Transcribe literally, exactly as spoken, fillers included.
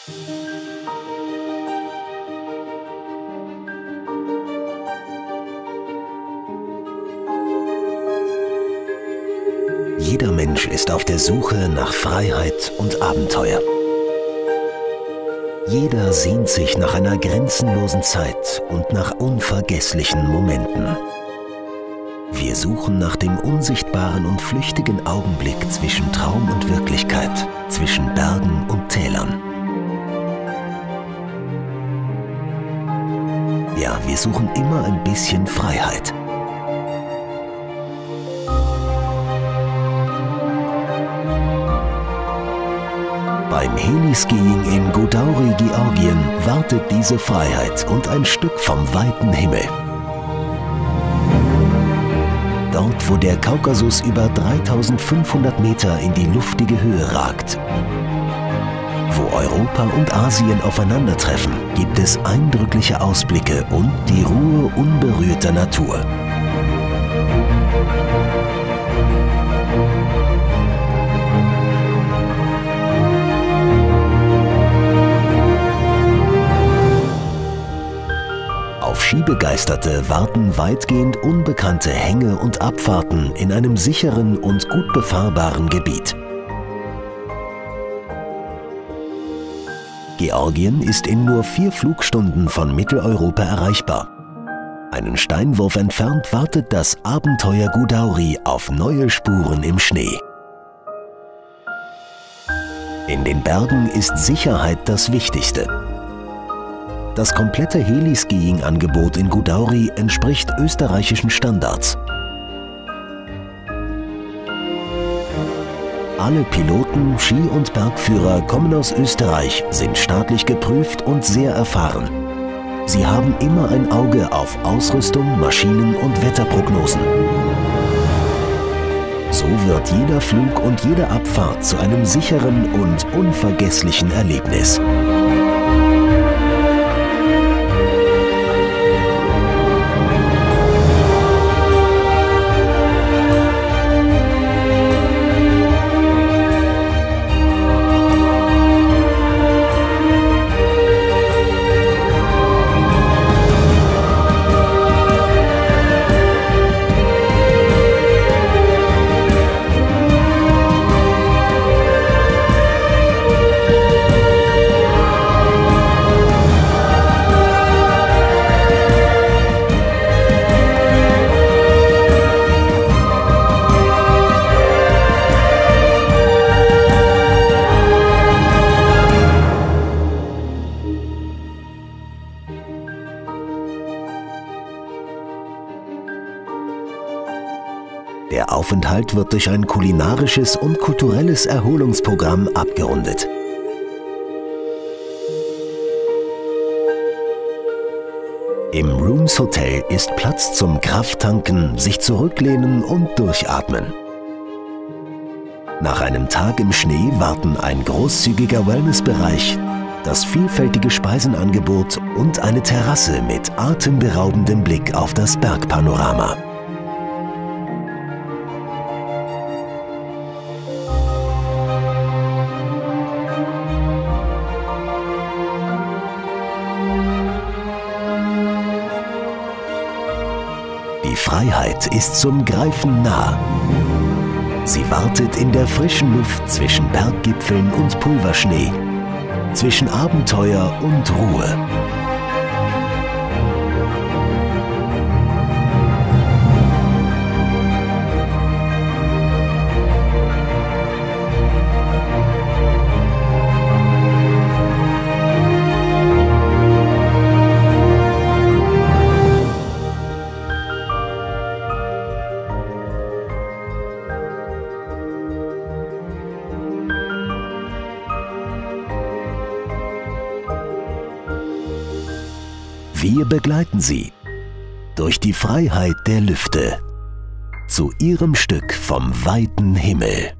Jeder Mensch ist auf der Suche nach Freiheit und Abenteuer. Jeder sehnt sich nach einer grenzenlosen Zeit und nach unvergesslichen Momenten. Wir suchen nach dem unsichtbaren und flüchtigen Augenblick zwischen Traum und Wirklichkeit, zwischen Bergen und Tälern. Ja, wir suchen immer ein bisschen Freiheit. Beim Heliskiing in Godauri, Georgien, wartet diese Freiheit und ein Stück vom weiten Himmel. Dort, wo der Kaukasus über dreitausendfünfhundert Meter in die luftige Höhe ragt. Wo Europa und Asien aufeinandertreffen, gibt es eindrückliche Ausblicke und die Ruhe unberührter Natur. Auf Skibegeisterte warten weitgehend unbekannte Hänge und Abfahrten in einem sicheren und gut befahrbaren Gebiet. Georgien ist in nur vier Flugstunden von Mitteleuropa erreichbar. Einen Steinwurf entfernt wartet das Abenteuer Godauri auf neue Spuren im Schnee. In den Bergen ist Sicherheit das Wichtigste. Das komplette Heliskiing-Angebot in Godauri entspricht österreichischen Standards. Alle Piloten, Ski- und Bergführer kommen aus Österreich, sind staatlich geprüft und sehr erfahren. Sie haben immer ein Auge auf Ausrüstung, Maschinen und Wetterprognosen. So wird jeder Flug und jede Abfahrt zu einem sicheren und unvergesslichen Erlebnis. Der Aufenthalt wird durch ein kulinarisches und kulturelles Erholungsprogramm abgerundet. Im Rooms Hotel ist Platz zum Krafttanken, sich zurücklehnen und durchatmen. Nach einem Tag im Schnee warten ein großzügiger Wellnessbereich, das vielfältige Speisenangebot und eine Terrasse mit atemberaubendem Blick auf das Bergpanorama. Die Freiheit ist zum Greifen nah. Sie wartet in der frischen Luft zwischen Berggipfeln und Pulverschnee, zwischen Abenteuer und Ruhe. Wir begleiten Sie durch die Freiheit der Lüfte zu Ihrem Stück vom weiten Himmel.